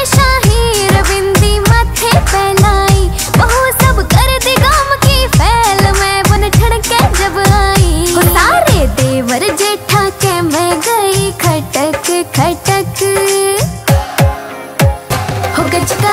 शाही रविंदी माथे पहनाई, बहू सब कर दी गाम की फैल, मैं बन ठड़के जब आई। हो सारे देवर जेठा के मैं गई खटक खटक, हो गचका